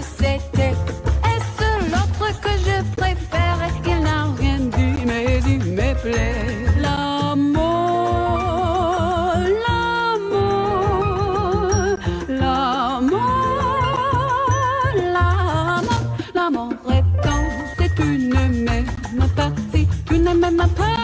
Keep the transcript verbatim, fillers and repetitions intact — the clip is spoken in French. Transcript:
c'était. Est-ce l'autre que je préfère? Il n'a rien dit, mais il me plaît. L'amour, l'amour, l'amour, l'amour, l'amour est quand c'est une même partie, une même partie.